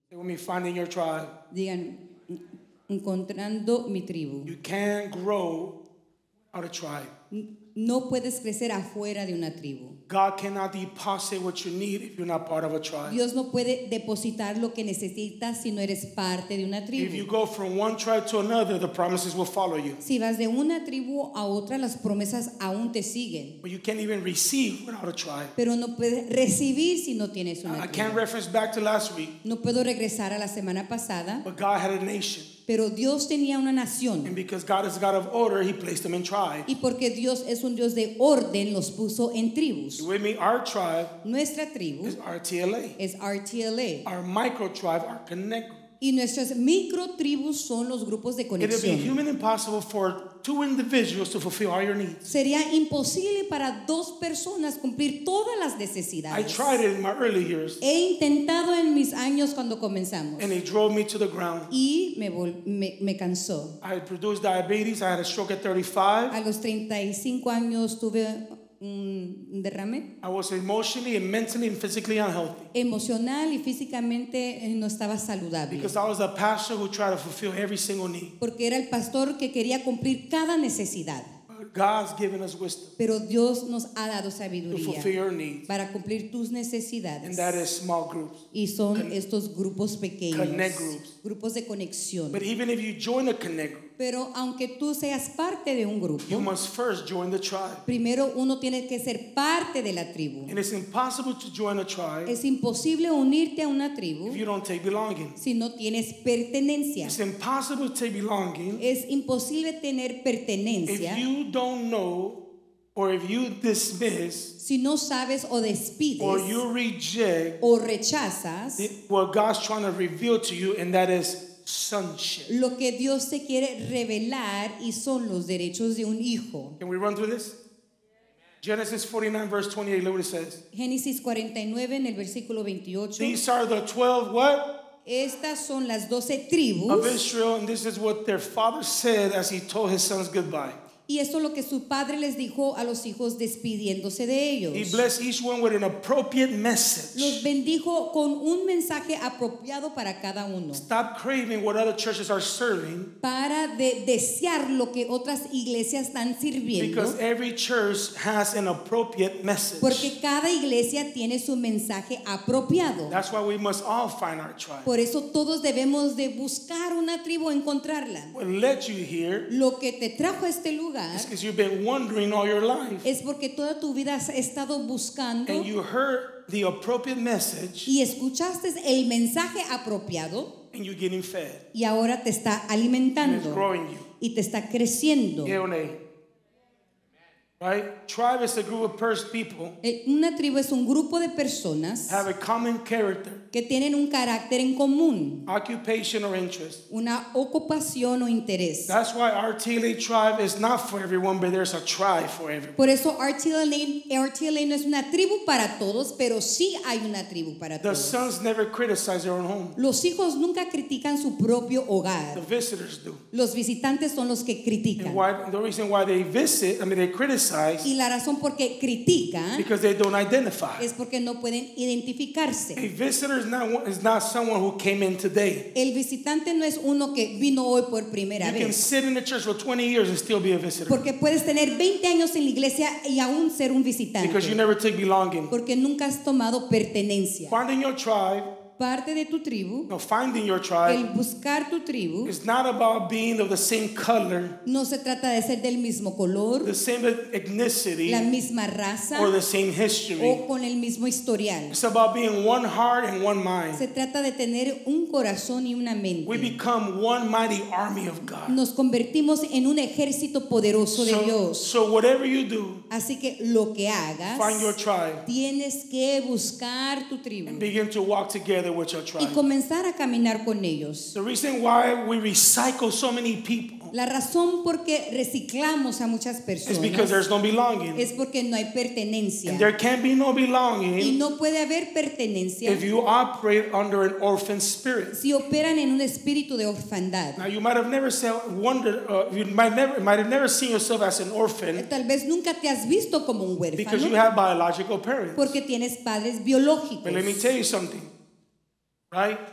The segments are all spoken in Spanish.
Say with me, finding your tribe. Digan, encontrando mi tribu. You can't grow out of tribe. No puedes crecer afuera de una tribu. God cannot deposit what you need if you're not part of a tribe. Dios no puede depositar lo que necesitas si no eres parte de una If you tribu. go from one tribe to another, the promises will follow you. Si vas de una tribu a otra, las promesas aún te siguen. But you can't even receive without a tribe. Pero no puedes recibir si no tienes I una can't tribu. reference back to last week, No puedo regresar a la semana pasada, but God had a nation. pero Dios tenía una nación. And because God is a God of order, He placed them in tribes. Y porque Dios es un Dios de orden, los puso en tribus. You with me? Our tribe Nuestra tribu is RTLA. es RTLA. Our micro tribe, our connect. Y nuestras micro tribus son los grupos de It would be conexión. human impossible for two individuals to fulfill all your needs. Sería imposible para dos personas cumplir todas las I necesidades. tried it in my early years, He intentado en mis años cuando comenzamos and it drove me to the ground. y me cansó. I had produced diabetes. I had a stroke at 35. A los 35 años tuve un derrame I was emotionally and mentally and physically unhealthy emocional y físicamente no estaba saludable. because I was a pastor who tried to fulfill every single need. Porque era el pastor que quería cumplir cada necesidad. But God's given us wisdom Pero Dios nos ha dado to sabiduría fulfill your needs, para cumplir tus and necesidades. that is small groups. Y son estos grupos pequeños, Connect groups. grupos de conexión. But even if you join a connect group, Pero aunque tú seas parte de un you grupo, must first join the tribe. primero uno tiene que ser parte de la tribu. And it's impossible to join a tribe Es imposible unirte a una tribu if you don't take belonging. si no tienes pertenencia. It's impossible to take belonging Es imposible tener if pertenencia you don't know, or if you dismiss, si no sabes o or despides you reject o rechazas what God's trying to reveal to you, and that is sonship. lo que Dios te quiere revelar y son los derechos de un hijo. Can we run through this? Genesis 49 verse 28, look what it says. Génesis 49 en el versículo 28. These are the 12 what? Estas son las 12 Of tribus Israel, and this is what their father said as he told his sons goodbye. y esto es lo que su padre les dijo a los hijos despidiéndose de ellos. He blessed each one with an appropriate Los message. bendijo con un mensaje apropiado para cada uno. Stop craving what other churches are serving, Para desear lo que otras iglesias están sirviendo. because every church has an appropriate message. Porque cada iglesia tiene su mensaje apropiado. That's why we must all find our tribe. Por eso todos debemos de buscar una tribu, encontrarla. What led you here Lo que te trajo a este lugar is because you've been wondering all your life, es porque toda tu vida has estado buscando and you heard the appropriate message, y escuchaste el mensaje apropiado and you're getting fed, y ahora te está and it's alimentando growing you. y te está creciendo. Yeah or nay? Right? Tribe is a group of people Una tribu es un grupo de personas have a common character, que tienen un carácter en común, occupation, or interest. una ocupación o interés. That's why our TLA tribe is not for everyone, but there's a tribe for everyone. Por eso RTLA no es una tribu para todos, pero sí hay una tribu para The todos. sons never criticize their own home. Los hijos nunca critican su propio The hogar. visitors do. Los visitantes son los que critican. And why, the reason why they visit, they criticize, Y la razón por qué critican because they don't identify. es porque no pueden identificarse. A visitor is not someone who came in today. El visitante no es uno que vino hoy por primera You can vez. sit in the church for 20 years and still be a visitor, Porque puedes tener 20 años en la iglesia y aún ser un visitante. because you never take belonging. Porque nunca has tomado pertenencia. Finding your tribe, Parte de tu tribu, finding your el tribe buscar tu tribu, is not about being of the same color, no se trata de ser del mismo color, the same ethnicity, la misma raza or the same history. o con el mismo historial. It's about being one heart and one mind. Se trata de tener un corazón y una We mente. become one mighty army of God. Nos convertimos en un ejército poderoso de Dios. So whatever you do, Así que lo que hagas, find your tribe tienes que buscar tu tribu and begin to walk together with your y tribe. comenzar a caminar con ellos. The reason why we recycle so many people La razón por qué reciclamos a muchas is because personas there's no belonging. es porque no hay pertenencia. And there can be no Y belonging no puede haber pertenencia if you operate under an orphan spirit. si operan en un espíritu de orfandad. Now you might have never you might have never seen yourself as an orphan Tal vez nunca te has visto como un because you huérfano have biological parents. porque tienes padres biológicos. But let me tell you something, right?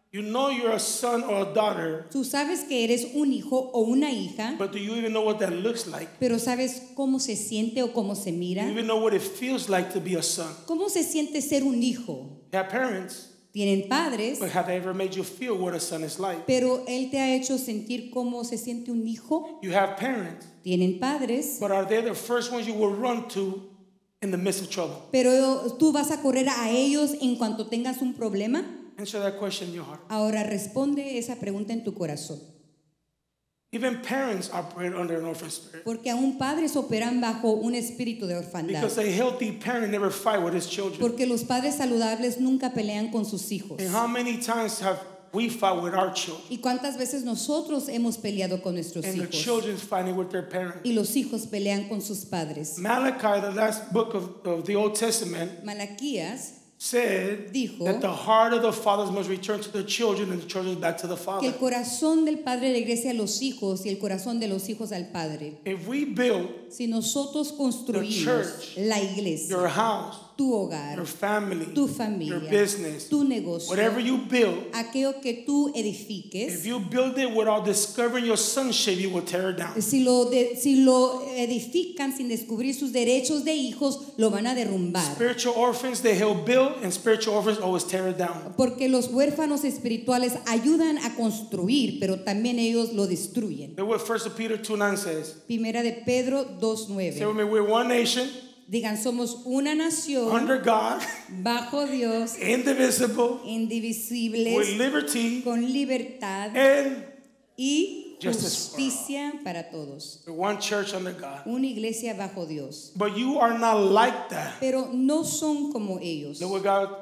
You know you're a son or a daughter, Tú sabes que eres un hijo o una hija, but do you even know what that looks like? pero ¿sabes cómo se siente o cómo se Do mira? you even know what it feels like to be a son? ¿Cómo se siente ser un hijo? You have parents, Tienen padres, but have they ever made you feel what a son is like? pero Él te ha hecho sentir cómo se siente un hijo. You have parents, Tienen padres, but are they the first ones you will run to in the midst of trouble? pero tú vas a correr a ellos en cuanto tengas un problema. Answer that question in your heart. Ahora responde esa pregunta en tu corazón. Even parents operate under an orphan spirit. Porque aún padres operan bajo un espíritu de orfandad. Because a healthy parent never fight with his children. Porque los padres saludables nunca pelean con sus hijos. And how many times have we fought with our children? ¿Y cuántas veces nosotros hemos peleado con nuestros And the hijos? children fighting with their parents. Y los hijos pelean con sus padres. Malachi, the last book of the Old Testament, Malaquías said dijo that the heart of the fathers must return to the children and the children back to the que father. el corazón del padre regrese a los hijos y el corazón de los hijos al padre. If we build Si nosotros construimos church, la iglesia, your house, tu hogar, your family, tu familia, your business, tu negocio, whatever you build, aquello que tú if edifiques, you build it without discovering your sonship, you will tear it down. si lo edifican sin descubrir sus derechos de hijos, lo van a derrumbar. Spiritual orphans, they help build, and spiritual orphans always tear it down. Porque los huérfanos espirituales ayudan a construir, pero también ellos lo destruyen. Look what 1 Peter 2:9 says. Primera de Pedro Say 2:9. with me, we're one nation Digan, somos una nación under God, bajo Dios, indivisible, with indivisibles, liberty con libertad and y justice for all. justicia para todos. we're one church under God. Una iglesia bajo Dios. But you are not like that. Pero no son como ellos. Look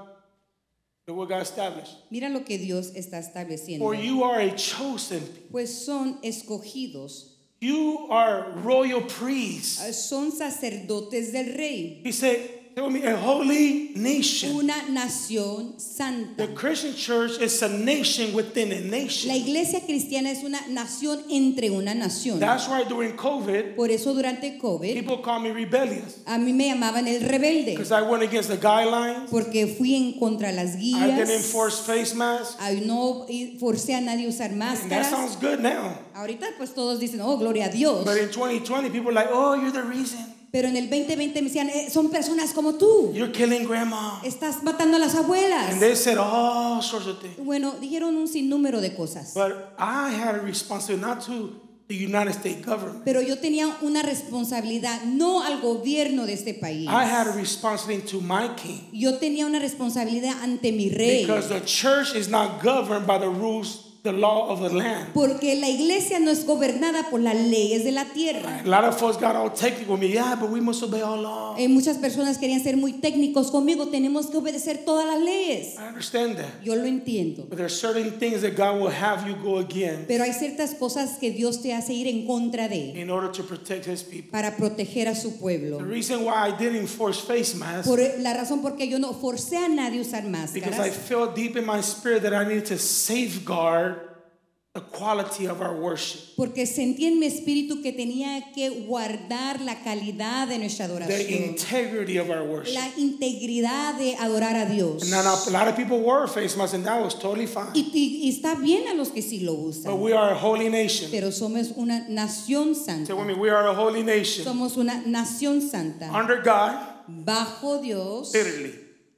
what God established. Mira lo que Dios está estableciendo. For you are a chosen people. Pues son escogidos, You are royal priests. son sacerdotes del rey, He said, say with me, a holy nation. una nación santa. The Christian church is a nation within a La nation. iglesia cristiana es una nación entre una nación. That's why during COVID, Por eso durante COVID people call me rebellious. a mí me llamaban el rebelde, Because I went against the guidelines. porque fui en contra de las I didn't guías. enforce face masks. No forcé a nadie a usar And that máscaras. sounds good now. Ahorita pues todos dicen, oh, gloria a Dios. But in 2020, people are like, oh, you're the reason. Pero en el 2020 me decían, son personas como tú. You're killing grandma. Estás matando a las abuelas. And they said all sorts of things. Bueno, dijeron un sinnúmero de cosas. But I had a responsibility not to the United States government. Pero yo tenía una responsabilidad, no al gobierno de este país. I had a responsibility to my king. Yo tenía una responsabilidad ante mi rey. Because the church is not governed by the rules, the law of the land. Porque la iglesia no es gobernada por las leyes de la tierra. A lot of folks got all technical with me. Yeah, but we must obey all law. Muchas personas querían ser muy técnicos conmigo. Tenemos que obedecer todas las leyes. I understand that. Yo lo entiendo. But there are certain things that God will have you go against Pero hay ciertas cosas que Dios te hace ir en contra de in order to protect his people. para proteger a su pueblo. The reason why I didn't enforce face masks Por la razón por que yo no forcé a nadie a usar because I máscaras. felt deep in my spirit that I needed to safeguard the quality of our worship. Porque sentí en mi espíritu que tenía que guardar la calidad de nuestra The adoración. integrity of our worship. La integridad de adorar a Dios. And now a lot of people wore face masks and that was totally fine. Y está bien a los que sí lo But usan. we are a holy nation. Pero somos una nación santa. Say with me, we are a holy nation. Somos una nación santa. Under God, Bajo Dios. literally.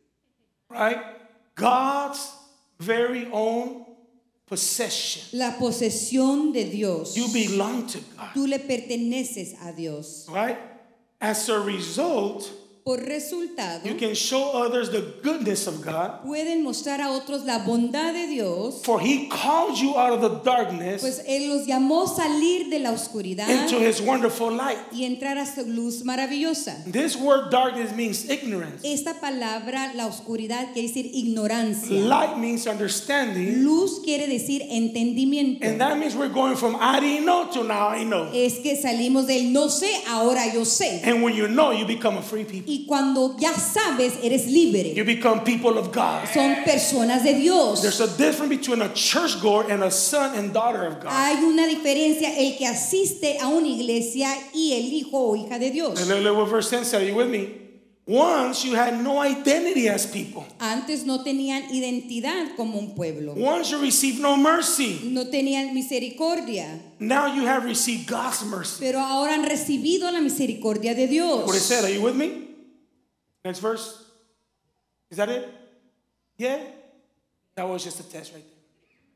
Right? God's very own possession. La posesión de Dios. You belong to God. Tú le perteneces a Dios. Right? As a result, Por resultado, you can show others the goodness of God. pueden mostrar a otros la bondad de Dios. For he called you out of the darkness Pues Él los llamó salir de la oscuridad into his wonderful light. y entrar a su luz maravillosa. This word darkness means ignorance. Esta palabra, la oscuridad, quiere decir ignorancia. Light means understanding. Luz quiere decir entendimiento. And that means we're going from I didn't know to now I know. Es que salimos del no sé, ahora yo sé. And when you know, you become a free people. Y cuando ya sabes, eres libre. You become people of God. Son personas de Dios. There's a difference between a churchgoer and a son and daughter of God. Hay una diferencia el que asiste a una iglesia y el hijo o hija de Dios. And look what verse 10 says. Are you with me? Once you had no identity as people. Antes no tenían identidad como un pueblo. Once you received no mercy. No tenían misericordia. Now you have received God's mercy. Pero ahora han recibido la misericordia de Dios. What it said, are you with me? Next verse. Is that it? Yeah? That was just a test right there.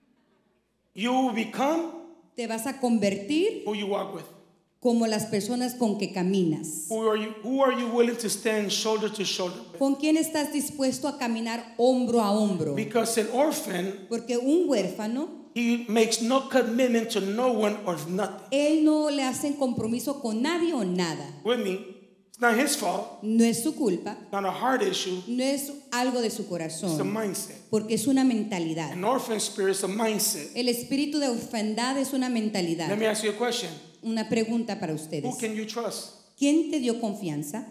You will become Te vas a convertir who you walk with. como las personas con que caminas. Who are you willing to stand shoulder to shoulder with? ¿Con quién estás dispuesto a caminar hombro a hombro? Because an orphan, Porque un huérfano, he makes no commitment to no one or nothing. él no le hace compromiso con nadie o nada. With me, it's not his fault. No es su culpa, It's not a heart issue. no es algo de su It's a corazón, mindset. porque es una mentalidad. An orphan spirit is a mindset. El espíritu de orfandad es una mentalidad. Let me ask you a question. Una pregunta para Who ustedes. can you trust? ¿Quién te dio confianza?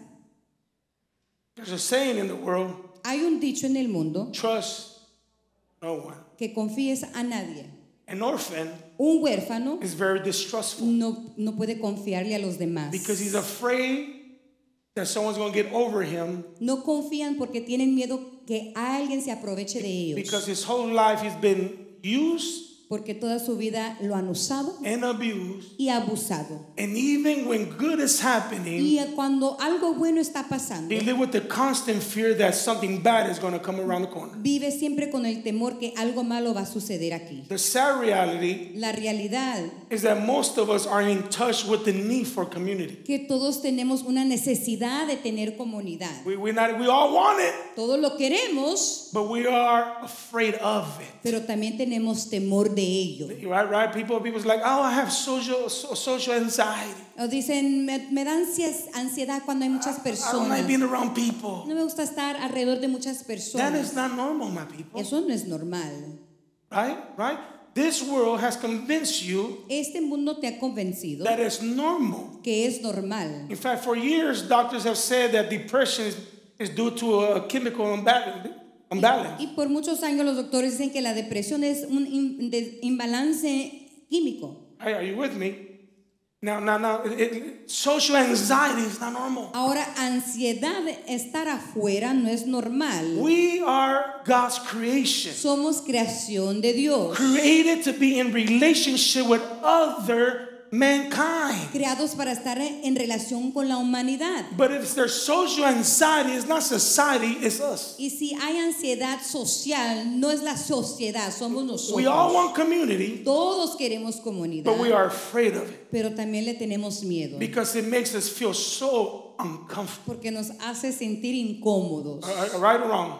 There's a saying in the world, Hay un dicho en el mundo trust no one. que confíes a nadie. An orphan Un huérfano is very distrustful no puede confiarle a los demás. because he's afraid that someone's going to get over him No confían porque tienen miedo que alguien se aproveche de ellos. because his whole life he's been used Porque toda su vida lo han usado and abused. y abusado. And even when good is happening, Y cuando algo bueno está pasando, he live with the constant fear that something bad is going to come around the corner. vive siempre con el temor que algo malo va a suceder aquí. The sad reality La realidad is that most of us are in touch with the need for community. que todos tenemos una necesidad de tener comunidad. We all want it, Todos lo queremos, but we are afraid of it. pero también tenemos temor de ello. Right? People's like, oh, I have social anxiety. O dicen, me da ansiedad cuando hay muchas I don't personas. like being around people. No me gusta estar alrededor de muchas That personas. is not normal, my people. Eso no es normal. Right? This world has convinced you Este mundo te ha convencido that it's normal. que es normal. In fact, for years, doctors have said that depression is due to a chemical imbalance. Y por muchos años los doctores dicen que la depresión es un imbalance químico. Hey, are you with me? Now, social anxiety is not normal. Ahora, ansiedad, estar afuera no es normal. We are God's creation, Somos creación de Dios, created to be in relationship with other mankind. creados para estar en relación con la humanidad. But if there's social anxiety, it's not society, it's us. Y si hay ansiedad social, no es la sociedad, somos We all nosotros. want community, Todos queremos comunidad, but we are afraid of it pero también le tenemos miedo, because it makes us feel so uncomfortable. porque nos hace sentir incómodos. Right or wrong?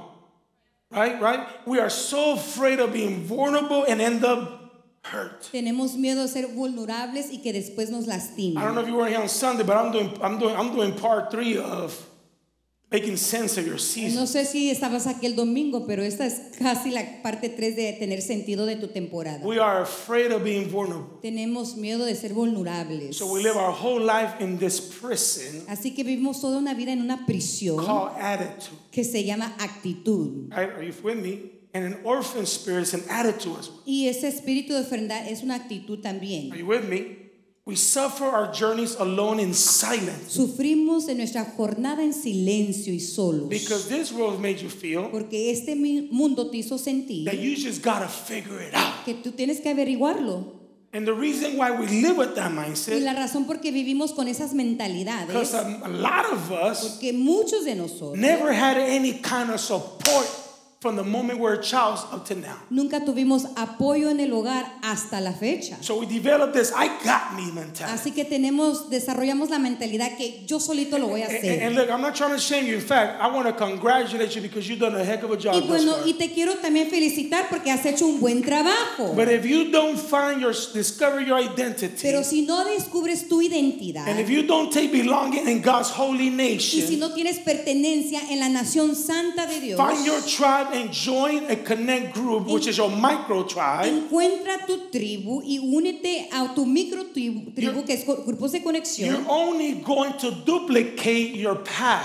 Right? We are so afraid of being vulnerable and end up hurt. Tenemos miedo a ser vulnerables y que después nos I don't lastimen. know if you were here on Sunday, but I'm doing part 3 of making sense of your season. No sé si estabas aquí el domingo, pero esta es casi la parte 3 de tener sentido de tu temporada. We are afraid of being vulnerable. Tenemos miedo de ser vulnerables. So we live our whole life in this prison Así que vivimos toda una vida en una prisión called attitude. que se llama actitud. Right? Are you with me? And an orphan spirit is an attitude as well. Y ese espíritu de ofrenda es una actitud también. Are you with me? We suffer our journeys alone in silence Sufrimos en nuestra jornada en silencio y solos. because this world made you feel Porque este mundo te hizo sentir that you just gotta figure it out. que tú tienes que averiguarlo. And the reason why we live with that Y mindset, la razón por qué vivimos con esas mentalidades, because a lot of us porque muchos de nosotros never had any kind of support from the moment we're a child up to now. nunca tuvimos apoyo en el hogar hasta la fecha. So we developed this I got me mentality. Así que desarrollamos la mentalidad que yo solito lo voy a And hacer. look, I'm not trying to shame you. In fact, I want to congratulate you because you've done a heck of a job Y thus bueno, far. y te quiero también felicitar porque has hecho un buen trabajo. But if you don't discover your identity, Pero si no descubres tu identidad and if you don't take belonging in God's holy y si nation, no tienes pertenencia en la nación santa de Dios, find your tribe and join a connect group, which is your micro tribe. encuentra tu tribu y únete a tu micro tribu que es grupos de You're conexión. only going to duplicate your past.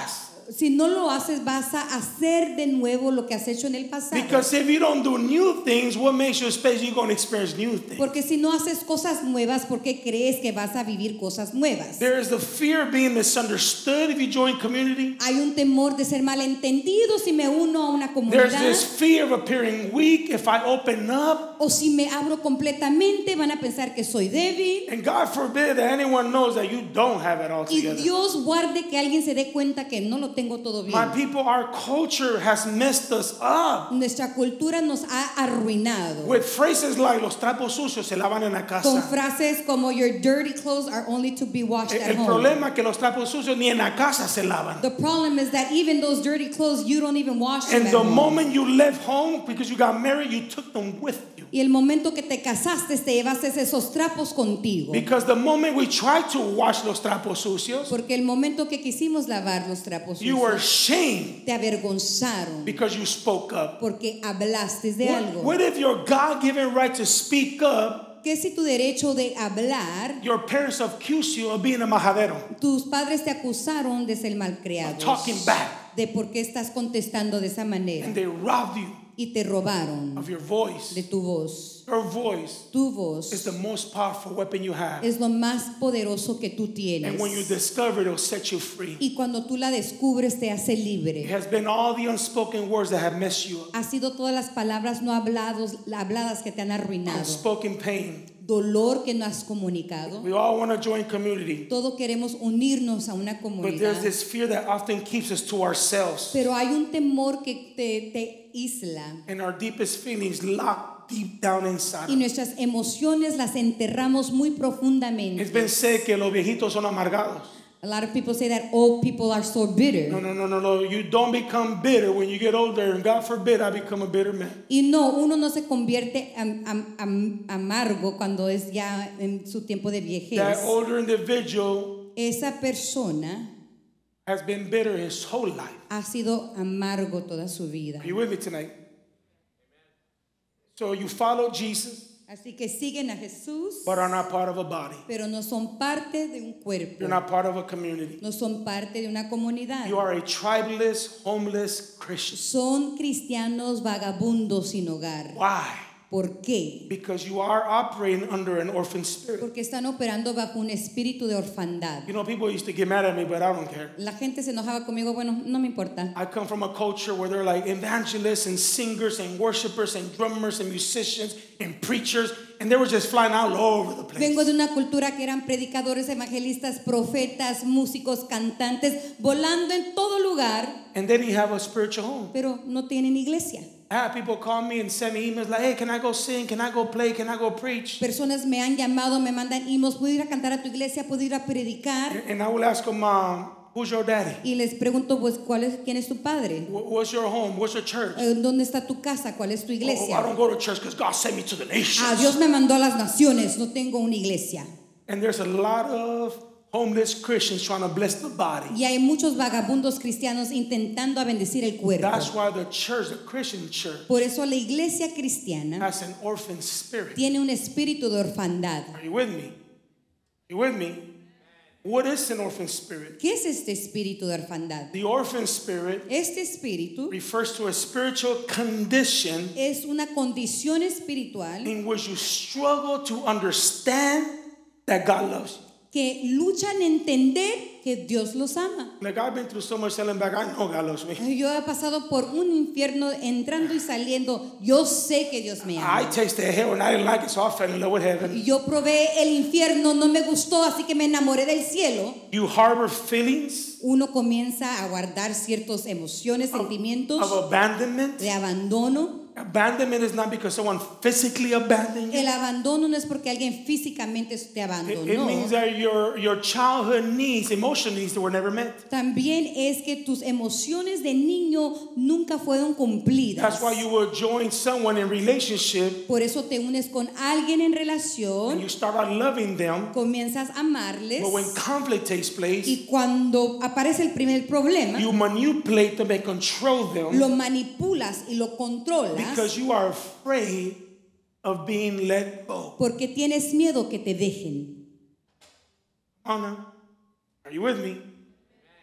Si no lo haces, vas a hacer de nuevo lo que has hecho en el pasado. Because if you don't do new things, what makes you expect you're going to experience new things? Porque si no haces cosas nuevas, ¿por qué crees que vas a vivir cosas nuevas? There is the fear of being misunderstood if you join community. Hay un temor de ser malentendido si me uno a una There's comunidad. this fear of appearing weak if I open up. O si me abro completamente, van a pensar que soy débil. And God forbid that anyone knows that you don't have it all Y together. Dios guarde que alguien se dé cuenta que no lo tengo todo bien. My people, our culture has messed us up Nuestra cultura nos ha arruinado. with phrases like los trapos sucios se lavan en la Con casa. frases como your dirty clothes are only to be washed at El home. problema es que los trapos sucios ni en la casa se lavan. The problem is that even those dirty clothes, you don't even wash them And at the home. moment you left home because you got married, you took them with you. Y el momento que te casaste, te llevaste esos trapos contigo. Because the moment we tried to wash los trapos sucios, Porque el momento que quisimos lavar los trapos you were sucios, ashamed te avergonzaron because you spoke up. porque hablaste de algo. What if your God-given right to speak up, ¿Qué si tu derecho de hablar, your parents accuse you of being a majadero, tus padres te acusaron de ser malcriados, talking back, de por qué estás contestando de esa manera and they robbed you y te robaron of your voice? de tu voz? Your voice Tu voz is the most powerful weapon you have. es lo más poderoso que tú tienes. And when you discover it, it'll set you free. Y cuando tú la descubres, te hace It libre. has been all the unspoken words that have messed you up. Ha sido todas las palabras no habladas que te han arruinado. Unspoken pain. Dolor que no has comunicado. We all want to join community, Todos queremos unirnos a una but comunidad. there's this fear that often keeps us to ourselves, Pero hay un temor que te aísla. and our deepest feelings locked deep down inside. Y nuestras emociones las enterramos muy It's profundamente. been said que los viejitos son amargados. A lot of people say that old people are so bitter. No. You don't become bitter when you get older, and God forbid I become a bitter man. Y no, uno no se convierte amargo cuando es ya en su tiempo de viejez. That older individual Esa persona has been bitter his whole life. ha sido amargo toda su vida. Are you with me tonight? So you follow Jesus, Así que siguen a Jesús, but are not part of a body. pero no son parte de un cuerpo. You're not part of a community. No son parte de una comunidad. You are a tribeless, homeless Christian. Son cristianos vagabundos sin hogar. Why? ¿Por qué? Because you are operating under an orphan spirit. Porque están operando bajo un espíritu de orfandad. You know, people used to get mad at me, but I don't care. La gente se enojaba conmigo, bueno, no me importa. I come from a culture where they're like evangelists and singers and worshipers and drummers and musicians and preachers, and they were just flying out all over the place. Vengo de una cultura que eran predicadores, evangelistas, profetas, músicos, cantantes, volando en todo lugar, And they didn't have a spiritual home. pero no tienen iglesia. I had people call me and send me emails like, hey, can I go sing? Can I go play? Can I go preach? Personas me han llamado, me mandan emails, ¿puedo ir a cantar a tu iglesia? ¿Puedo ir a predicar? And I will ask them, who's your daddy? Y les pregunto, pues, ¿quién es tu padre? What's your home? What's your church? ¿Dónde está tu casa? ¿Cuál es tu Oh, I iglesia? don't go to church because God sent me to the nations. Dios me mandó a las naciones, no tengo una iglesia. And there's a lot of homeless Christians trying to bless the body. Y hay muchos vagabundos cristianos intentando a bendecir el cuerpo. That's why the church, the Christian church, Por eso la iglesia cristiana has an orphan spirit. tiene un espíritu de orfandad. Are you with me? You with me? What is an orphan spirit? ¿Qué es este espíritu de orfandad? The orphan spirit Este espíritu refers to a spiritual condition es una condición espiritual in which you struggle to understand that God loves you. que luchan en entender que Dios los ama. Like, I've been through so much telling back, I know God loves me. Yo he pasado por un infierno entrando y saliendo. Yo sé que Dios me ama. I tasted hell and I didn't like it, so I fell in love with heaven. Yo probé el infierno, no me gustó, así que me enamoré del cielo. You harbor feelings Uno comienza a guardar ciertas emociones, sentimientos of abandonment. de abandono. Abandonment is not because someone physically abandoned you. El abandono no es porque alguien físicamente te It abandonó. means that your childhood needs, emotional needs that were never met. También es que tus emociones de niño nunca fueron cumplidas. That's why you will join someone in relationship Por eso te unes con alguien en and relación, you start out loving them. comienzas a amarles But when conflict takes place, y cuando aparece el primer problema, you manipulate them and control them lo manipulas y lo controlas because you are afraid of being let go. porque tienes miedo que te dejen. Anna, are you with me?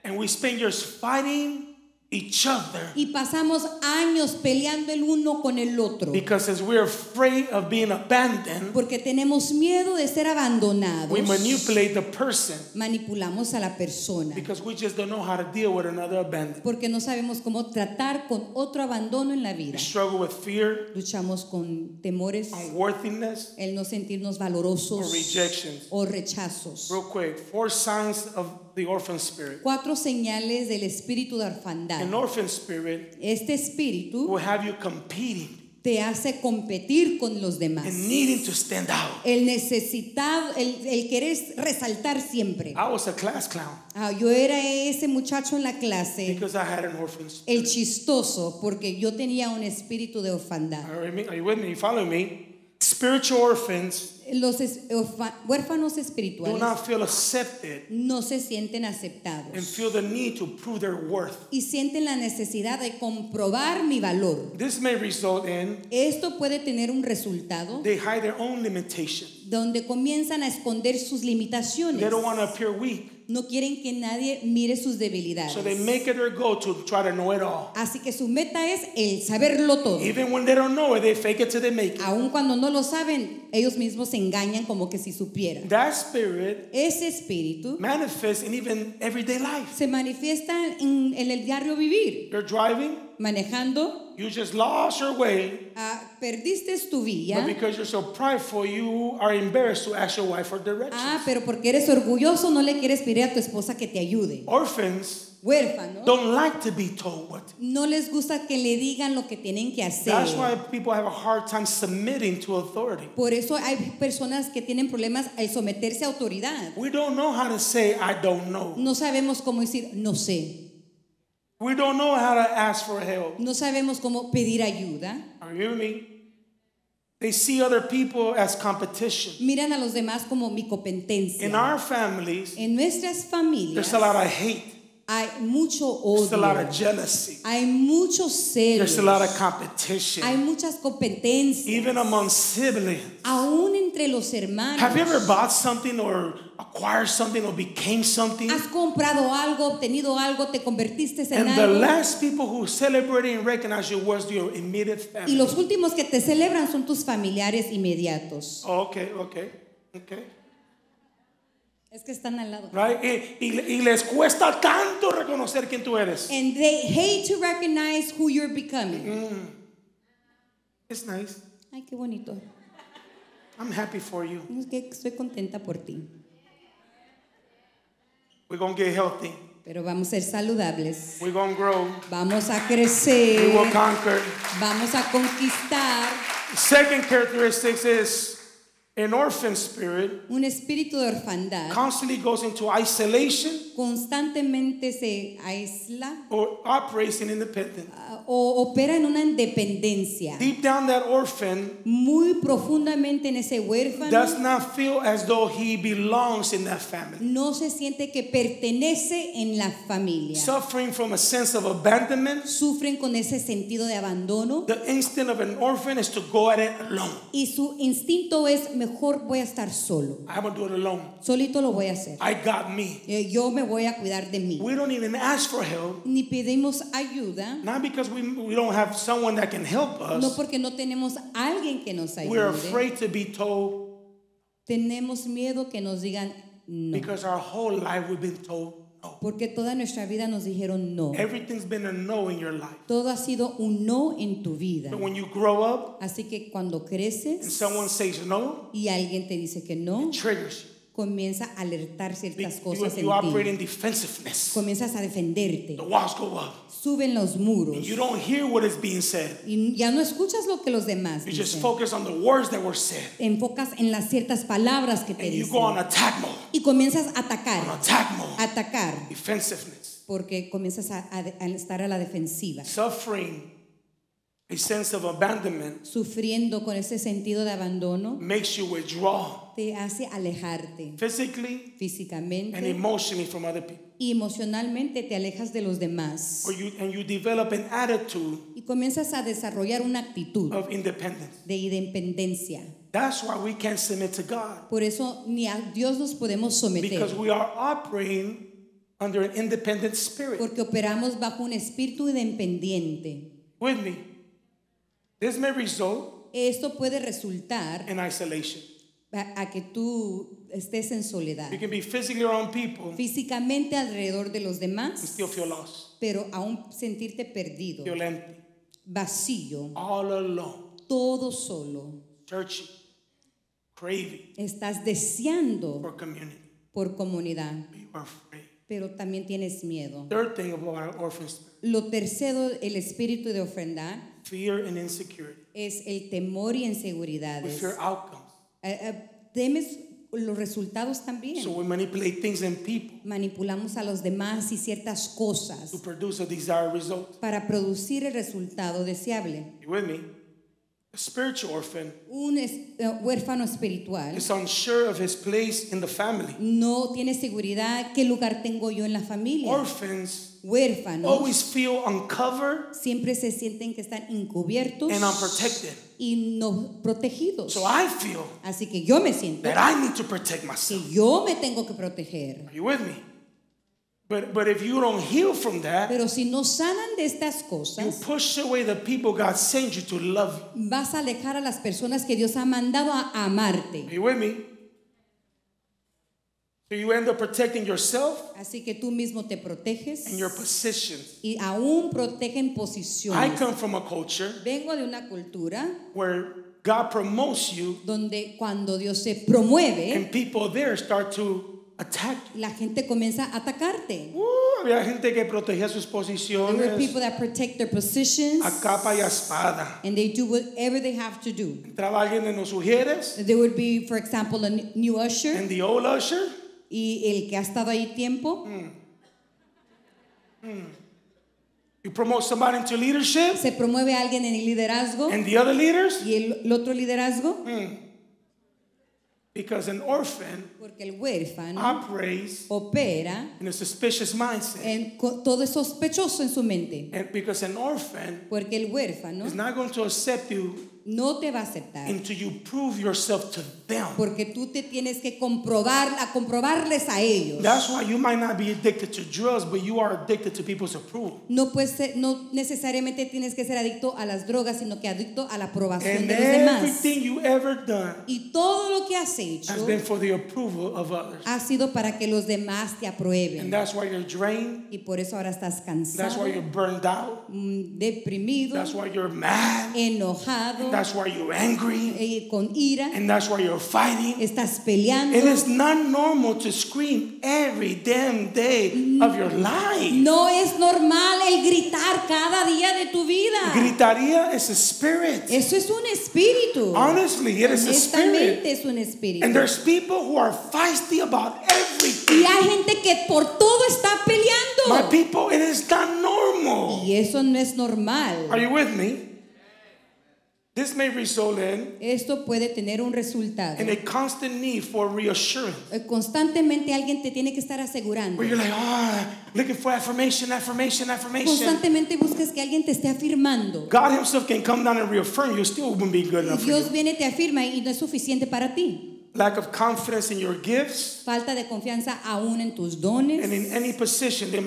And we spend years fighting each other y pasamos años peleando el uno con el otro. because as we're afraid of being abandoned, Porque tenemos miedo de ser abandonados. we manipulate the person Manipulamos a la persona. because we just don't know how to deal with another abandonment. Porque no sabemos cómo tratar con otro abandono en la vida. We struggle with fear, Luchamos con temores, unworthiness, el no sentirnos valorosos or rejections. o rechazos. Real quick, 4 signs of the orphan spirit. 4 señales del espíritu de orfandad. An orphan spirit Este espíritu will have you competing te hace competir con los demás. and needing to stand out. El necesitado, el querer resaltar siempre. I was a class clown Yo era ese muchacho en la clase, because I had an orphan spirit. el chistoso, porque yo tenía un espíritu de orfandad. Are you with me? You follow me? Spiritual orphans Los huérfanos do espirituales not feel accepted no se sienten and aceptados feel the need to prove their worth. y sienten la necesidad de comprobar mi valor. This may result in Esto puede tener un resultado they hide their own limitation. donde comienzan a esconder sus limitaciones. They don't want to appear weak, No quieren que nadie mire sus debilidades. so they make it their goal to try to know it all. Así que su meta es el saberlo todo. Even when they don't know it, they fake it till they make it. Aun cuando no lo saben, ellos mismos se engañan como que si supieran. That spirit Ese espíritu manifests in even everyday life. se manifiesta en el diario vivir. You're driving, Manejando, you just lost your way, perdiste tu vía. but because you're so prideful, you are embarrassed to ask your wife for directions. Pero porque eres orgulloso no le quieres pedir a tu esposa que te ayude. Orphans Huérfanos don't like to be told what to do. no les gusta que le digan lo que tienen que hacer. That's why people have a hard time submitting to authority. Por eso hay personas que tienen problemas al someterse a autoridad. We don't know how to say, I don't know. No sabemos cómo decir no sé. We don't know how to ask for help. No sabemos cómo pedir ayuda. Are you with me? They see other people as competition. Miran a los demás como mi competencia. In our families, En nuestras familias there's a lot of hate. hay mucho There's a lot odio. of jealousy. Hay mucho There's a lot of celos. competition. Hay muchas competencias. Even among siblings. Aún entre los hermanos. Have you ever bought something or acquired something or became something? Has comprado algo, obtenido algo, te convertiste en And the algo. last people who celebrate and recognize you was your immediate Y family. los últimos que te celebran son tus familiares inmediatos. Oh, okay. Es que están al lado. Right? Y les cuesta tanto reconocer quién tú eres. And they hate to recognize who you're becoming. It's nice. Ay, qué bonito. I'm happy for you. Es que estoy contenta por ti. We're going to get healthy. Pero vamos a ser saludables. We're going to grow. Vamos a We crecer. will conquer. Vamos a conquistar. Second characteristic is an orphan spirit Un espíritu de orfandad constantly goes into isolation constantemente se aísla or operates in independence. o opera en una independencia. Deep down, that orphan Muy profundamente en ese huérfano does not feel as though he belongs in that family. no se siente que pertenece en la familia. Suffering from a sense of abandonment, Sufren con ese sentido de abandono the instinct of an orphan is to go at it alone. y su instinto es mejor voy a estar solo. I'm going to do it alone. Solito lo voy a hacer. I got me. Yo me voy a cuidar de mí. We don't even ask for help, Ni pedimos ayuda, not because we don't have someone that can help no us. porque no tenemos alguien que nos We're ayude. afraid to be told Tenemos miedo que nos digan no. because our whole life we've been told no. Porque toda nuestra vida nos dijeron no. Everything's been a no in your life. Todo ha sido un no en tu vida. So when you grow up Así que cuando and creces someone says no, y alguien te dice que no, it triggers you. comienza a alertar ciertas You, cosas you operate en in ti. defensiveness. Comienzas a defenderte. The walls go up. Suben los muros. And you don't hear what is being said. Y ya no escuchas lo que los demás You just dicen. focus on the words that were said. Enfocas en las ciertas palabras que te And you go on dicen. attack mode. Y comienzas a On atacar. attack mode. Atacar. Defensiveness. Porque comienzas a estar a la defensiva. Suffering a sense of abandonment Sufriendo con ese sentido de abandono, makes you withdraw te hace alejarte physically and físicamente emotionally from other people. y emocionalmente te alejas de los demás. And you develop an attitude Y comienzas a desarrollar una actitud of independence. de independencia. That's why we can't submit to God. Por eso ni a Dios nos podemos someter. Because we are operating under an independent spirit. Porque operamos bajo un espíritu independiente. With me. This may result Esto puede resultar in isolation. a que tú estés en soledad. You can be physically around people Físicamente alrededor de los and demás, still feel lost, pero aún sentirte perdido, feel empty, vacío, all alone, todo solo. searching, craving Estás deseando for community. por comunidad, But you are afraid. pero también tienes miedo. Third thing about our orphan spirit, Lo tercero, el espíritu de ofrendar, fear and insecurity. es el temor y We inseguridades. fear outcomes. Temes los resultados también. So we manipulate things in people Manipulamos a los demás y ciertas cosas to produce a desired result. para producir el resultado deseable. You with me? A spiritual orphan Un huérfano espiritual is unsure of his place in the family. no tiene seguridad qué lugar tengo yo en la familia. Orphans Huérfanos always feel uncovered siempre se sienten que están encubiertos and unprotected. y no protegidos. So I feel Así que yo me siento that I need to protect myself. que yo me tengo que proteger. Are you with me? But if you don't heal from that, Pero si no sanan de estas you cosas, push away the people God sent you to love you. vas a alejar a las personas que Dios ha mandado a amarte. Are you with me? So you end up protecting yourself Así que tú mismo te proteges and your positions. y aún protegen I posiciones. come from a culture Vengo de una cultura where God promotes you donde cuando Dios se promueve, and people there start to attack you. la gente comienza a atacarte. Había gente que protegía sus There were posiciones people that protect their positions a capa y a espada. and they do whatever they have to do. Entraba alguien de los Ujieres There would be, for example, a new usher and the old usher. y el que ha estado ahí tiempo. You promote somebody into leadership Se promueve a alguien en el liderazgo and the other leaders, y el otro liderazgo, because an orphan porque el huérfano operates opera in a suspicious mindset. todo es sospechoso en su mente, And because an orphan porque el huérfano is not going to accept you no te va a aceptar, until you prove yourself to them. porque tú te tienes que comprobarles a ellos. That's why you might not be addicted to drugs, but you are addicted to people's approval. No necesariamente tienes que ser adicto a las drogas, sino que adicto a la aprobación And de los demás. everything you ever done Y todo lo que has hecho has been for the approval of others. ha sido para que los demás te And aprueben. that's why you're drained. Y por eso ahora estás That's cansado, why you're burned out. deprimido, That's why you're mad. enojado, That's why you're angry. con ira, And that's why you're fighting. estás peleando. It is not normal to scream every damn day of your life. No es normal el gritar cada día de tu vida. Gritaría is a spirit. Eso es un espíritu. Honestly, it is a Honestamente spirit. es un espíritu. And there's people who are feisty about everything. Y hay gente que por todo está My peleando. people, it is not normal. Y eso no es normal. Are you with me? This may result Esto puede tener un resultado. in a constant need for reassurance. Constantemente alguien te tiene que estar asegurando. Where you're like, looking for affirmation. Constantemente buscas que alguien te esté afirmando. God himself can come down and reaffirm you, still wouldn't be good enough for Dios you. viene, te afirma y no es suficiente para ti. Lack of confidence in your gifts Falta de confianza aún en tus dones. and in any position they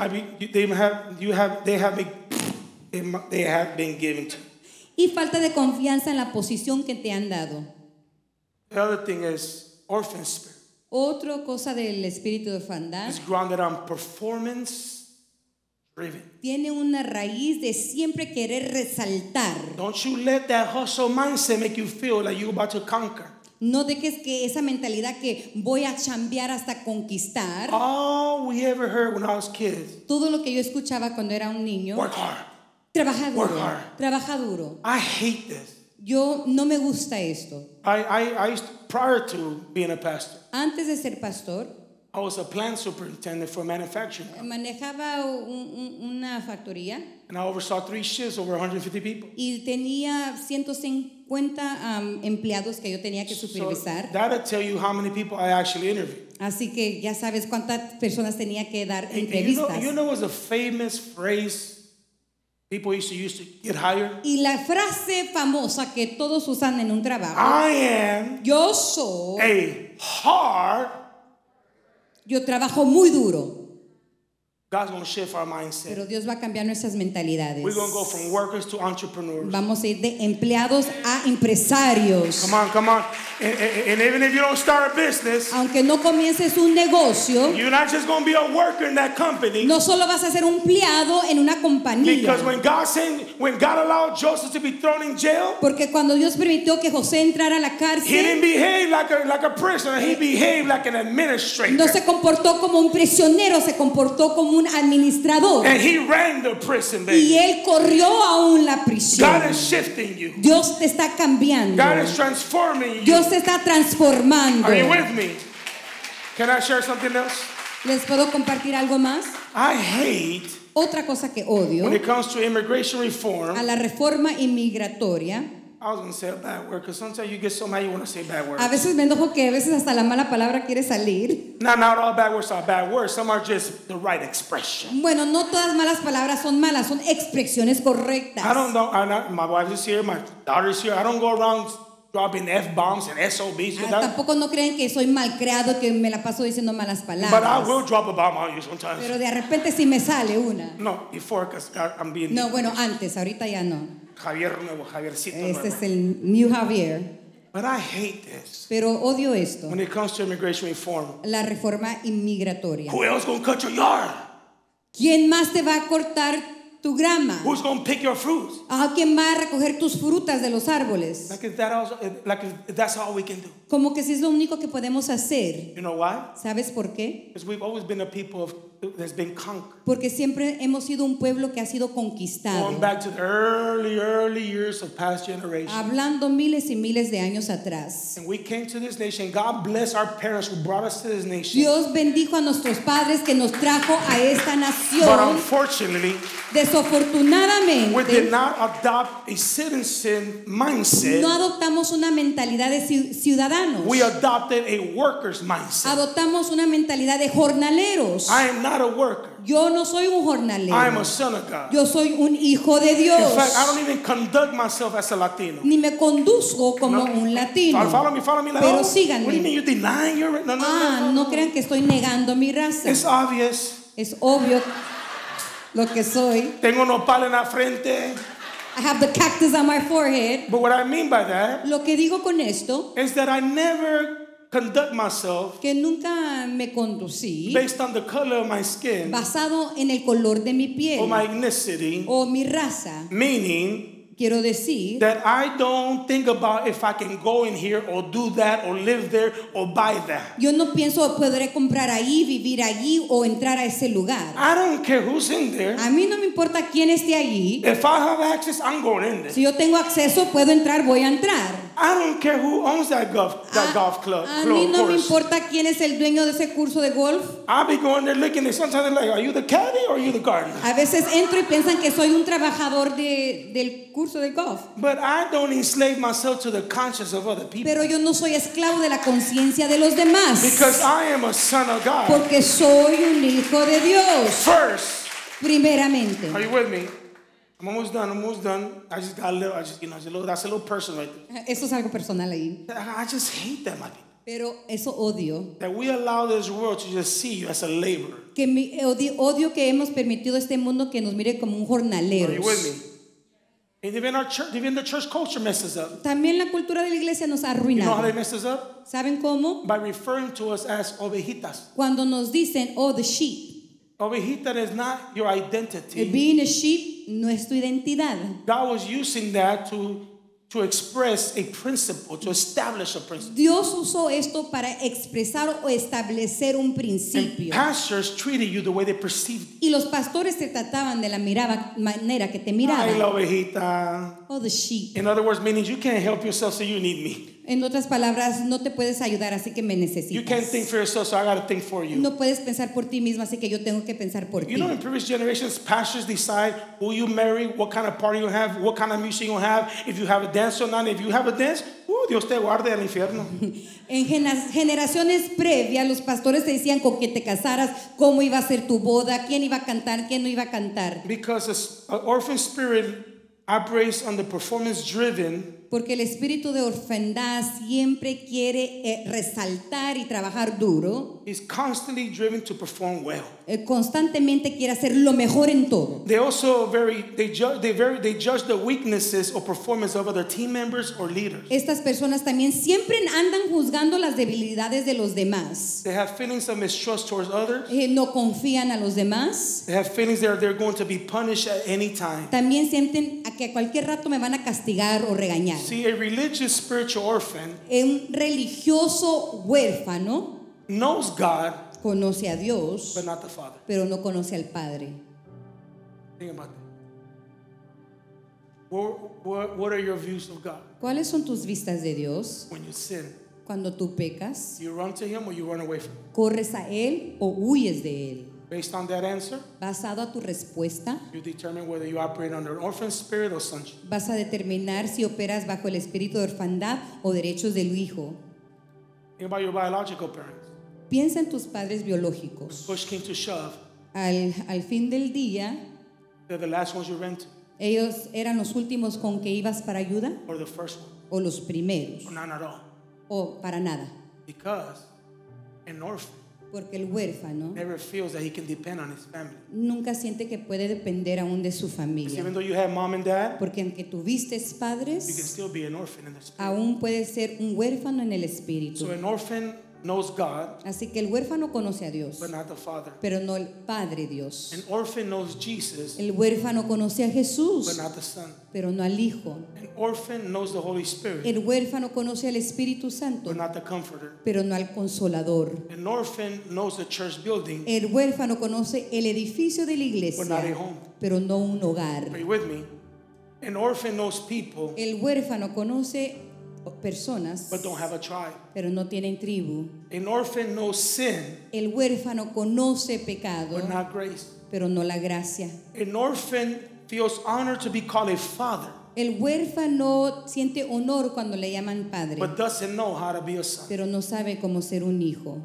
have been given to you. Y falta de confianza en la posición que te han dado. The other thing is orphan spirit. Otra cosa del espíritu de orfandad It's grounded on performance driven. tiene una raíz de siempre querer resaltar. Don't you let that hustle mindset make you feel like you're about to conquer. No dejes que esa mentalidad que voy a chambear hasta conquistar. All we ever heard when I was kids, Todo lo que yo escuchaba cuando era un niño. work hard. Trabaja Work duro. hard. Trabaja duro. I hate this. Yo no me gusta esto. I used to, prior to being a pastor, Antes de ser pastor, I was a plant superintendent for a manufacturing company. manejaba una factoría And I oversaw 3 shifts, over 150 people. y tenía 150 empleados que yo tenía que So supervisar. that'll tell you how many people I actually interviewed. Así que ya sabes cuántas personas tenía que dar And entrevistas. you know what's a famous phrase people used to get hired? Y la frase famosa que todos usan en un trabajo, I am yo soy, a hard yo trabajo muy duro. God's going to shift our mindset. Pero Dios va a cambiar nuestras mentalidades. We're going to go from workers to entrepreneurs. Vamos a ir de empleados a empresarios. Come on, come on. And even if you don't start a business, Aunque no comiences un negocio, you're not just going to be a worker in that company. no solo vas a ser un empleado en una compañía. Because when God allowed Joseph to be thrown in jail, Porque cuando Dios permitió que José entrara a la he cárcel, didn't behave like a prisoner. He behaved like an administrator. no se comportó como un prisionero, se comportó como un administrador. And he ran the prison, Y baby. él corrió aún la prisión. God is shifting you. Dios te está cambiando. God is transforming you. Dios te está transformando. Are you with me? Can I share something else? ¿Les puedo compartir algo más? I hate Otra cosa que odio when it comes to immigration reform. a la reforma inmigratoria. I was going to say a bad word because sometimes you get so mad you want to say bad words. A veces me enojo que a veces hasta la mala palabra quiere salir. Not all bad words are bad words. Some are just the right expression. Bueno, no todas malas palabras son malas, son expresiones correctas. I don't know. My wife is here. My daughter is here. I don't go around dropping F-bombs and SOBs. Tampoco no creen que soy malcriado, que me la paso diciendo malas But I palabras. will drop a bomb on you sometimes. Pero de repente sí me sale una. No, before because I'm being No, bueno, antes, ahorita ya no. Javier nuevo, Javiercito Este nuevo. es el New Javier. But I hate this Pero odio esto, when it comes to immigration reform. la reforma inmigratoria. Who else gonna cut your yard? ¿Quién más te va a cortar tu grama? Who's gonna pick your fruits? ¿Quién va a recoger tus frutas de los árboles? Like if that's all we can do. Como que si es lo único que podemos hacer. You know why? ¿Sabes por qué? Because we've always been a people that's been conquered. Porque siempre hemos sido un pueblo que ha sido conquistado. Going back to the early years of past generations. Hablando miles y miles de años atrás. And we came to this nation. God bless our parents who brought us to this nation. Dios bendijo a nuestros padres que nos trajo a esta But nación. unfortunately, Desafortunadamente, we did not adopt a citizen mindset. no adoptamos una mentalidad de ciudadanos. We adopted a worker's mindset. Adoptamos una mentalidad de jornaleros. I am not a worker. Yo no soy un I am jornalero. a son of God. Yo soy un hijo de In Dios. fact, I don't even conduct myself as a Latino. Ni me conduzco como No. un latino. Follow me. Like, Pero oh, síganme. what do you mean you're denying your... No. No crean que estoy negando mi raza. It's obvious. Es obvio lo que soy. Tengo nopal en la frente. I have the cactus on my forehead. But what I mean by that Lo que digo con esto, is that I never conduct myself que nunca me conducí based on the color of my skin basado en el color de mi piel or my ethnicity, o mi raza. meaning Quiero decir that I don't think about if I can go in here or do that or live there or buy that. yo no pienso podré comprar ahí, vivir allí o entrar a ese lugar. I don't care who's in there. A mí no me importa quién esté allí. If I have access, I'm going in there. Si yo tengo acceso, puedo entrar, voy a entrar. I don't care who owns that golf club. A mí no me course. importa quién es el dueño de ese curso de golf. I'll be going there looking at sometimes they're like, are you the caddy or are you the gardener? A veces entro y piensan que soy un trabajador del curso de golf. But I don't enslave myself to the conscience of other people. Pero yo no soy esclavo de la conciencia de los demás. Because I am a son of God. Porque soy un hijo de Dios. First, Primeramente. are you with me? I'm almost done. I just got a little, that's a little personal right there. Eso es algo personal ahí. I just hate that, my people. Pero eso odio. That we allow this world to just see you as a laborer. Que odio que hemos permitido a este mundo que nos mire como un jornalero. Are you with me? And even the church culture messes up. También la cultura de la iglesia nos ha You know how they arruinado. mess us up? ¿Saben cómo? By referring to us as ovejitas. Cuando nos dicen, the sheep. Ovejita is not your identity. Being a sheep no es tu identidad. God was using that to express a principle, to establish a principle. Dios usó esto para expresar o establecer un And principio. pastors treated you the way they perceived you. Y los pastores te trataban de la manera que te Ay, miraban. la ovejita. The sheep. In other words, meaning you can't help yourself, so you need me. En otras palabras, no te puedes ayudar, así que me You can't necesitas. think for yourself, so I got to think for you. No puedes pensar por ti mismo, así que yo tengo que pensar por You ti. know, in previous generations, pastors decide who you marry, what kind of party you have, what kind of music you have, if you have a dance or not. If you have a dance, Dios te guarde al infierno. En generaciones previas, los pastores te decían con quién te casaras, cómo iba a ser tu boda, quién iba a cantar, quién no iba a cantar. Because an orphan spirit operates on the performance-driven, porque el espíritu de orfandad siempre quiere resaltar y trabajar duro. is constantly driven to perform well. Constantemente quiere hacer lo mejor en todo. They also they judge the weaknesses or performance of other team members or leaders. Estas personas también siempre andan juzgando las debilidades de los demás. They have feelings of mistrust towards others. No confían a los demás. They have feelings that they're going to be punished at any time. También sienten que a cualquier rato me van a castigar o regañar. See, a religious spiritual orphan Un religioso huérfano knows God, conoce a Dios, but not the Father. pero no conoce al Padre. Think about that. What are your views of God? ¿Cuáles son tus vistas de Dios? When you sin, Cuando tú pecas, you run to Him or you run away from Him? ¿corres a Él o huyes de Él? Based on that answer, Basado a tu respuesta, you determine whether you operate under an orphan spirit or sonship. vas a determinar si operas bajo el espíritu de orfandad o derechos del hijo. Think about your biological parents. Piensa en tus padres biológicos. Push came to shove, Al fin del día, they're the last ones you ran to, ellos eran los últimos con que ibas para ayuda or the first one, o los primeros or none at all. o para nada. Because an orphan Porque el huérfano never feels that he can depend on his family. nunca siente que puede depender aún de su Because familia. even though you have mom and dad, Porque aunque tuviste you can padres, still be an orphan in the spirit. aún puedes ser un huérfano en el espíritu. So an orphan knows God, Así que el huérfano conoce a Dios, but not the Father. pero no el Padre Dios. An orphan knows Jesus, El huérfano conoce a but Jesús, not the Son. pero no al Hijo. An orphan knows the Holy Spirit, El huérfano conoce al Espíritu Santo, but not the Comforter. pero no al Consolador. An orphan knows the church building, El huérfano conoce el edificio de la but not a iglesia, home. pero no un hogar. Are you with me? An orphan knows people, El huérfano conoce personas, but don't have a tribe. pero no tienen tribu. An orphan knows sin, El huérfano conoce pecado, but not grace. pero no la gracia. An orphan feels honored to be called a father, El huérfano siente honor cuando le llaman padre, but doesn't know how to be a son. pero no sabe cómo ser un hijo.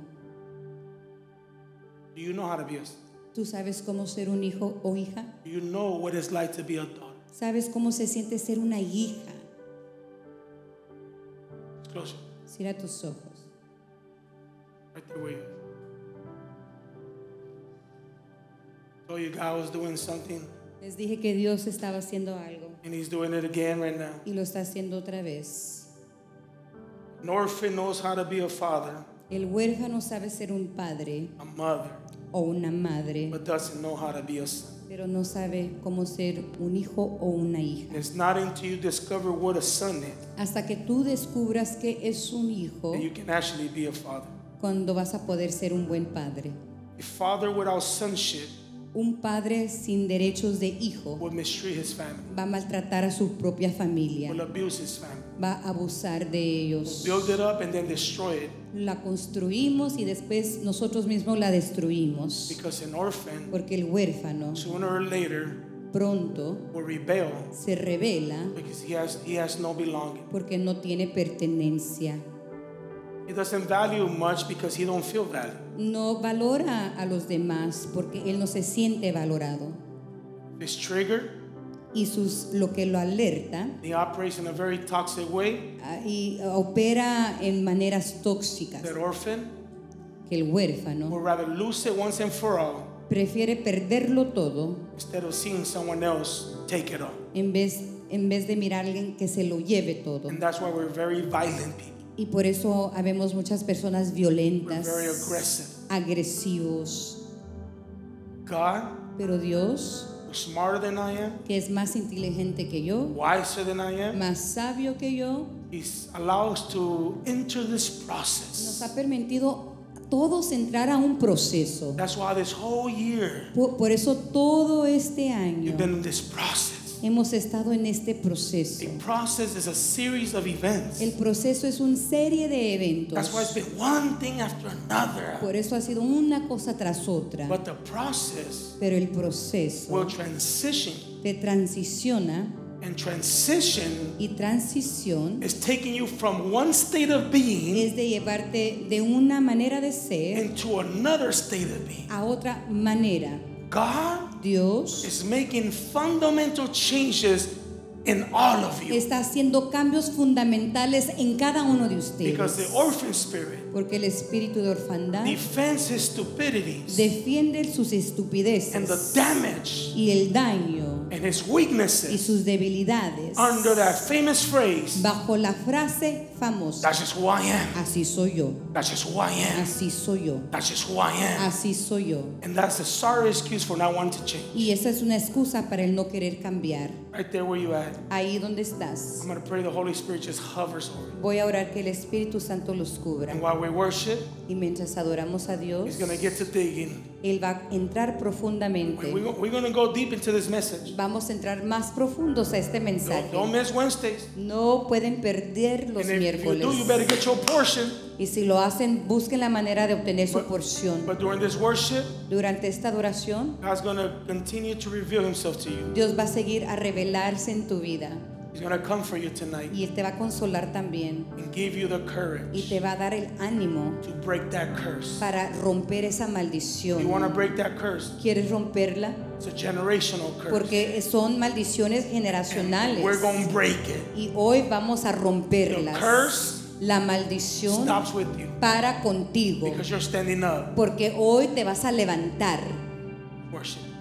Do you know how to be a son? ¿Tú sabes cómo ser un hijo o hija? Do you know what it's like to be a daughter? ¿Sabes cómo se siente ser una hija? Close. Cierra tus ojos. Right there where you are. Told you God was doing something, Les dije que Dios estaba haciendo algo and He's doing it again right now. y lo está haciendo otra vez. An orphan knows how to be a father, El huérfano sabe ser un padre a mother, o una madre, but doesn't know how to be a son. pero no sabe cómo ser un hijo o una hija. And it's not until you discover what a son is Hasta que tú descubras que es un hijo, that you can actually be a father. cuando vas a poder ser un buen padre. A father without sonship Un padre sin derechos de hijo will mistreat his family, va a maltratar a su propia familia, will abuse his family, va a abusar de ellos. build it up and then destroy it. La construimos y después nosotros mismos la destruimos. Because an orphan, Porque el huérfano sooner or later, pronto will rebel se revela because he has no belonging. porque no tiene pertenencia. He doesn't value much because he don't feel valued. No valora a los demás porque él no se siente valorado. If it's triggered, Y lo que lo alerta he operates in a very toxic way. y opera en maneras tóxicas. That orphan Que el huérfano would rather lose it once and for all prefiere perderlo todo instead of seeing someone else take it all. en vez de mirar a alguien que se lo lleve todo. And that's why we're very violent people. Y por eso habemos muchas personas We're violentas, very aggressive. agresivos. God, Pero Dios, who's smarter than I am, que es más inteligente que yo, wiser than I am, más sabio que yo, He allows us to enter this nos process. ha permitido a todos entrar a un proceso. That's why this whole year Por eso todo este año you've been in this process. hemos estado en este proceso. A process is a series of events. El proceso es una serie de eventos. That's why it's been one thing after another. Por eso ha sido una cosa tras otra. But the process Pero el proceso will transition. te transiciona And transition y transición is taking you from one state of being es de llevarte de una manera de ser into another state of being. a otra manera. God Dios is making fundamental changes in all of you. está haciendo cambios fundamentales en cada uno de Because the ustedes. orphan spirit Porque el espíritu de orfandad defends his stupidities defiende sus and the estupideces damage y el daño and his y weaknesses sus debilidades under that famous phrase, bajo la frase famosa: that's just who I am. así soy yo, That's just who I am. así soy yo, That's just who I am. así soy yo. And that's a sorry excuse for not wanting to change. Y esa es una excusa para el no querer cambiar. Right there where you at. Ahí donde estás, I'm going to pray the Holy Spirit just hovers over you. voy a orar que el Espíritu Santo los cubra. And while we worship, Y mientras adoramos a Dios, He's going to get to digging. Él va a entrar profundamente. We're going to go deep into this message. Vamos a entrar más profundos a este mensaje. Don't miss Wednesdays. No pueden perder los And if you miércoles. do, you better get your portion. Y si lo hacen, busquen la manera de obtener su porción. But during this worship, Durante esta adoración, God's going to continue to reveal Himself to you. Dios va a seguir a revelarse en tu vida. He's going to come for you tonight Y Él te va a consolar también. and give you the Y courage te va a dar el ánimo to break that curse. para romper esa You want to maldición. break that curse? ¿Quieres romperla? It's a generational curse. Porque son maldiciones generacionales. We're going to break it. Y hoy vamos a The romperlas. curse La maldición stops with you para contigo. because you're standing up. Porque hoy te vas a levantar. Worship.